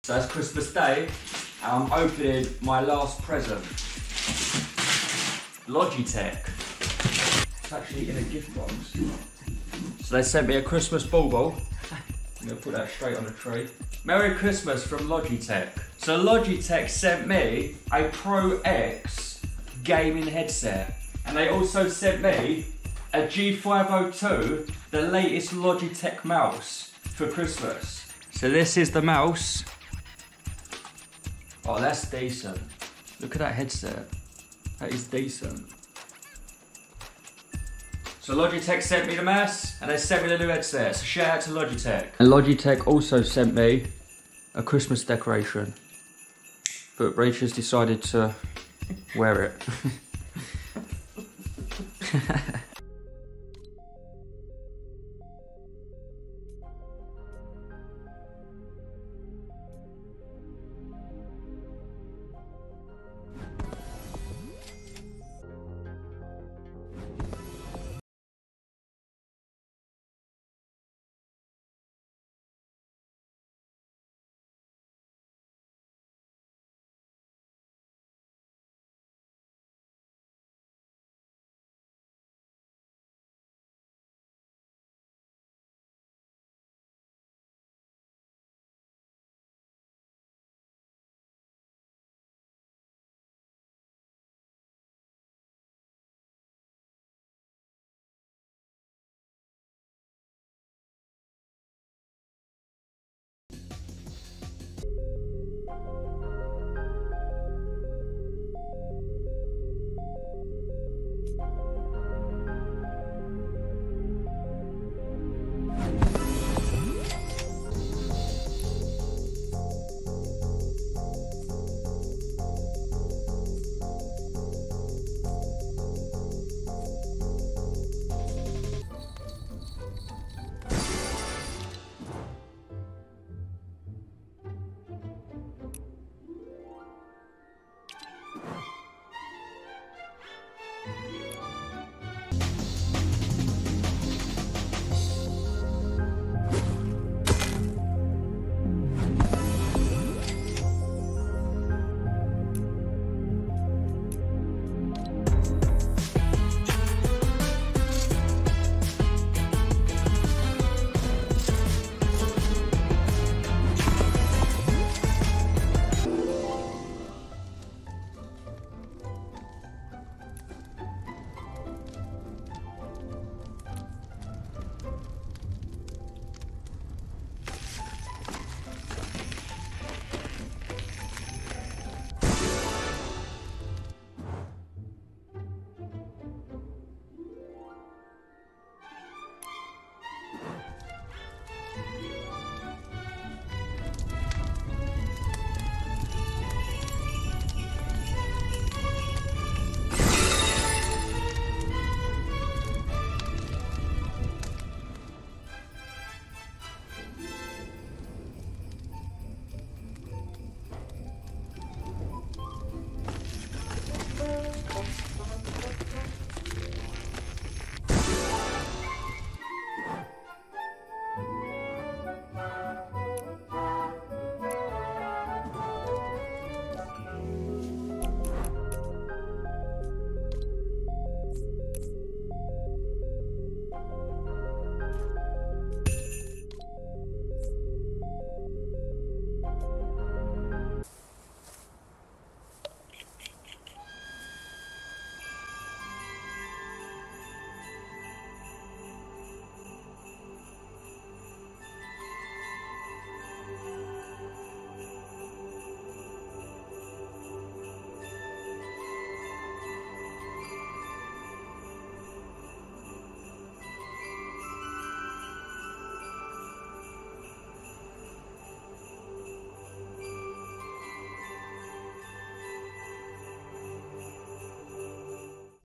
So it's Christmas Day, and I'm opening my last present. Logitech. It's actually in a gift box. So they sent me a Christmas bauble. I'm gonna put that straight on the tree. Merry Christmas from Logitech. So Logitech sent me a Pro X gaming headset. And they also sent me a G502, the latest Logitech mouse for Christmas. So this is the mouse. Oh, that's decent. Look at that headset. That is decent. So Logitech sent me the mouse, and they sent me the new headset. So shout out to Logitech. And Logitech also sent me a Christmas decoration. But Rachel's decided to wear it.